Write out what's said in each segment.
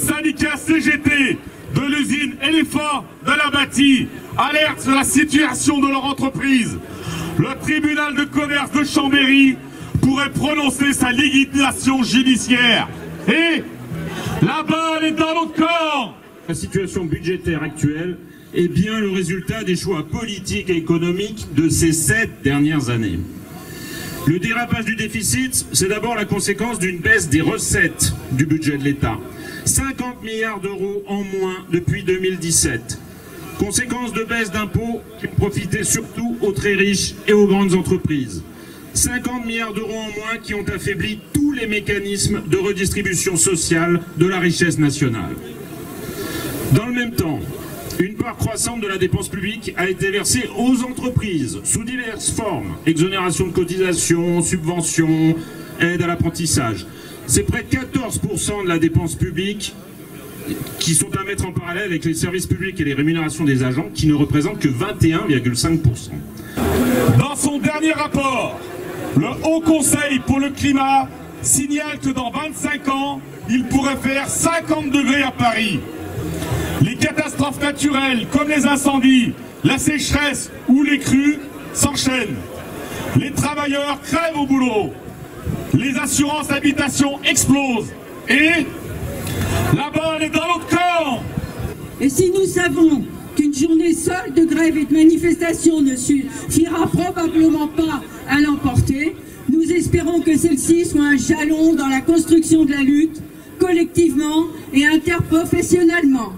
syndicat CGT de l'usine Éléphant de la Bâtie alerte sur la situation de leur entreprise. Le tribunal de commerce de Chambéry pourrait prononcer sa liquidation judiciaire. Et la balle est dans notre corps. La situation budgétaire actuelle est bien le résultat des choix politiques et économiques de ces 7 dernières années. Le dérapage du déficit, c'est d'abord la conséquence d'une baisse des recettes du budget de l'État. 50 milliards d'euros en moins depuis 2017. Conséquence de baisse d'impôts qui ont profité surtout aux très riches et aux grandes entreprises. 50 milliards d'euros en moins qui ont affaibli tous les mécanismes de redistribution sociale de la richesse nationale. Dans le même temps, une part croissante de la dépense publique a été versée aux entreprises sous diverses formes. Exonération de cotisations, subventions, aide à l'apprentissage. C'est près de 14% de la dépense publique qui sont à mettre en parallèle avec les services publics et les rémunérations des agents qui ne représentent que 21,5%. Dans son dernier rapport, le Haut Conseil pour le climat signale que dans 25 ans, il pourrait faire 50 degrés à Paris. Les catastrophes naturelles comme les incendies, la sécheresse ou les crues s'enchaînent. Les travailleurs crèvent au boulot. Les assurances habitation explosent. Et la balle est dans notre corps. Et si nous savons qu'une journée seule de grève et de manifestation ne suffira probablement pas à l'emporter, nous espérons que celle-ci soit un jalon dans la construction de la lutte, collectivement et interprofessionnellement.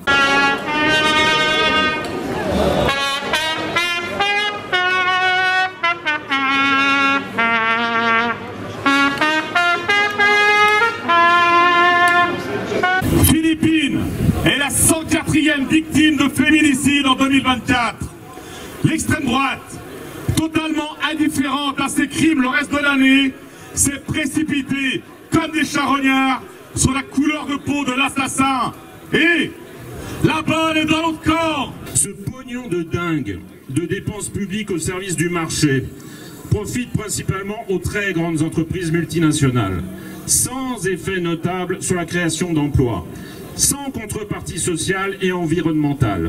Philippines est la 104e victime de féminicide en 2024. L'extrême droite, totalement indifférente à ces crimes le reste de l'année, s'est précipitée comme des charognards sur la couleur de peau de l'assassin. Et la balle est dans notre corps. Ce pognon de dingue de dépenses publiques au service du marché profite principalement aux très grandes entreprises multinationales, sans effet notable sur la création d'emplois, sans contrepartie sociale et environnementale.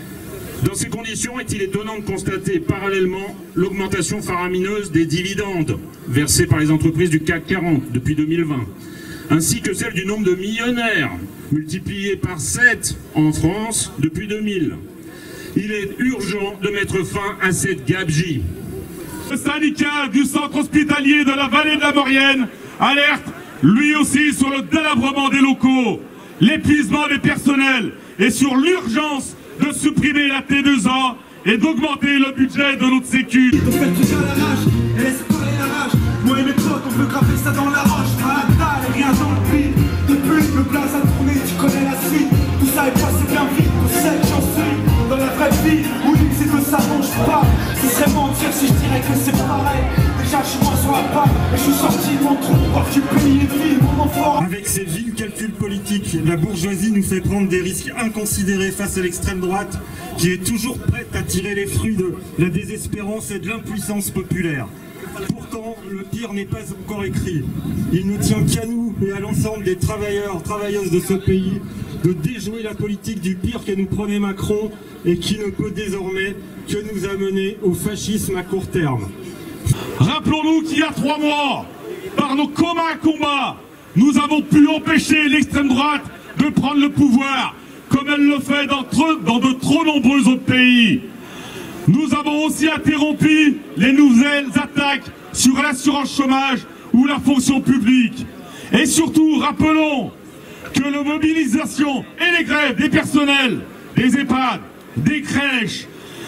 Dans ces conditions, est-il étonnant de constater parallèlement l'augmentation faramineuse des dividendes versés par les entreprises du CAC 40 depuis 2020, ainsi que celle du nombre de millionnaires, multiplié par 7 en France depuis 2000. Il est urgent de mettre fin à cette gabegie. Le syndicat du centre hospitalier de la vallée de la Maurienne alerte lui aussi sur le délabrement des locaux, l'épuisement des personnels et sur l'urgence de supprimer la T2A et d'augmenter le budget de notre sécu. On fait tout ça à l'arrache, et laisse parler la rage. Moi et mes potes, on veut graver ça dans la roche. À la dalle et rien dans le vide. Depuis que le blaze a tourné, tu connais la suite. Tout ça est passé bien vite, on sait que j'en suis. Dans la vraie vie, oui, c'est que ça mange pas. Ce serait mentir si je dirais que c'est pareil. Déjà, je suis moins sur la paille, et je suis sorti de mon trou pour que tu payes les villes, mon enfant. Avec ses vils calculs politiques, la bourgeoisie nous fait prendre des risques inconsidérés face à l'extrême droite, qui est toujours prête à tirer les fruits de la désespérance et de l'impuissance populaire. Pourtant, le pire n'est pas encore écrit. Il ne tient qu'à nous et à l'ensemble des travailleurs, travailleuses de ce pays de déjouer la politique du pire que nous prenait Macron et qui ne peut désormais que nous amener au fascisme à court terme. Rappelons-nous qu'il y a 3 mois, par nos communs combats, nous avons pu empêcher l'extrême droite de prendre le pouvoir, comme elle le fait dans de trop nombreux autres pays. Nous avons aussi interrompu les nouvelles attaques sur l'assurance chômage ou la fonction publique. Et surtout, rappelons que la mobilisation et les grèves des personnels, des EHPAD, des crèches,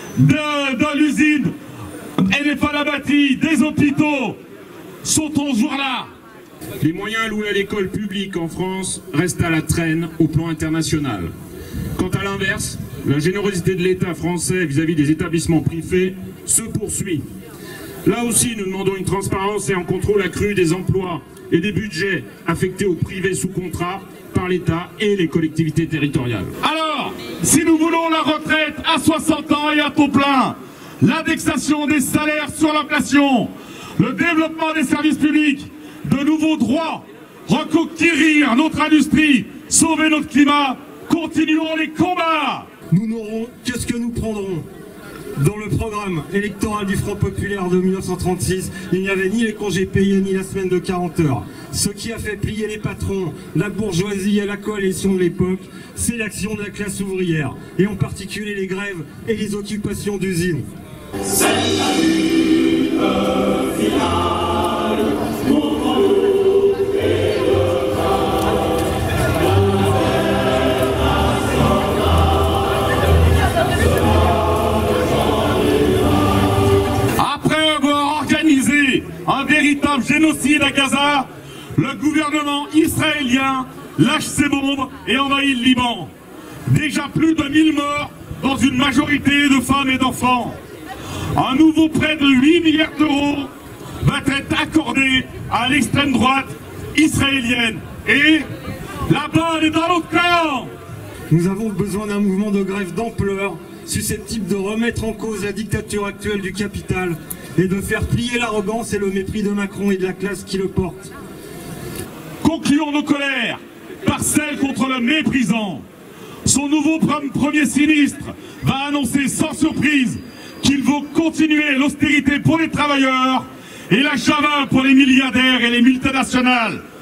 de l'usine Éléphant de la Bâtie, des hôpitaux, sont toujours là. Les moyens alloués à l'école publique en France restent à la traîne au plan international. Quant à l'inverse, la générosité de l'État français vis-à-vis des établissements privés se poursuit. Là aussi, nous demandons une transparence et un contrôle accru des emplois et des budgets affectés aux privés sous contrat par l'État et les collectivités territoriales. Alors, si nous voulons la retraite à 60 ans et à taux plein, l'indexation des salaires sur l'inflation, le développement des services publics, de nouveaux droits, reconquérir notre industrie sauver notre climat, continuons les combats. Nous n'aurons que ce que nous prendrons. Dans le programme électoral du Front Populaire de 1936, il n'y avait ni les congés payés ni la semaine de 40 heures. Ce qui a fait plier les patrons, la bourgeoisie et la coalition de l'époque, c'est l'action de la classe ouvrière, et en particulier les grèves et les occupations d'usines. C'est la lutte finale, mouvons-nous et le Après avoir organisé un véritable génocide à Gaza, le gouvernement israélien lâche ses bombes et envahit le Liban. Déjà plus de 1000 morts dans une majorité de femmes et d'enfants. Un nouveau prêt de 8 milliards d'euros va être accordé à l'extrême droite israélienne. Et la balle est dans l'autre camp. Nous avons besoin d'un mouvement de grève d'ampleur, susceptible de remettre en cause la dictature actuelle du capital et de faire plier l'arrogance et le mépris de Macron et de la classe qui le porte. Concluons nos colères par celle contre le méprisant. Son nouveau premier ministre va annoncer sans surprise qu'il faut continuer l'austérité pour les travailleurs et la chaval pour les milliardaires et les multinationales.